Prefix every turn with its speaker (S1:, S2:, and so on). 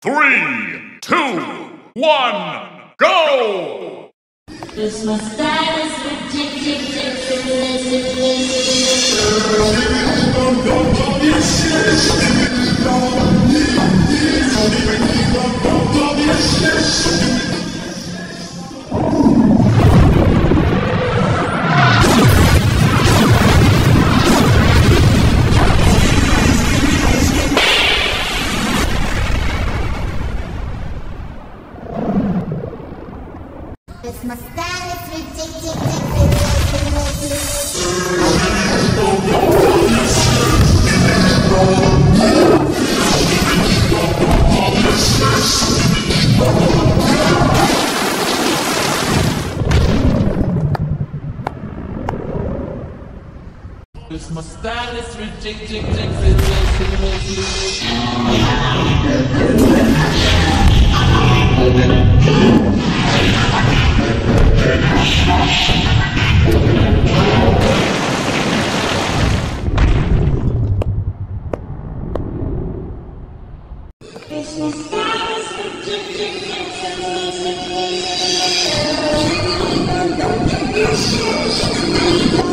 S1: 3, 2, 1, go!
S2: It's my style is ridiculous.
S3: It's my style, it's ridiculous.
S2: It's my style is ridiculous.
S3: It's my style, it's ridiculous.